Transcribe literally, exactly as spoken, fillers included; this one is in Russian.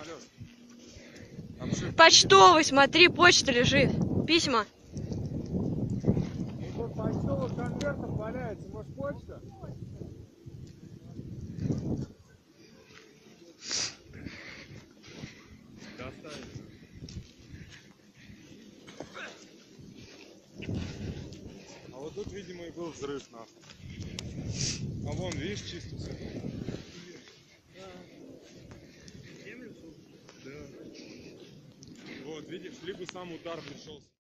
Почтовый, смотри, почта лежит. Письма. Ну, тут почтовых конвертов валяется, может, почта? Доставить. А вот тут, видимо, и был взрыв, нахуй. А вон, видишь, чисто все. Да. Вот, видишь, либо сам удар пришелся.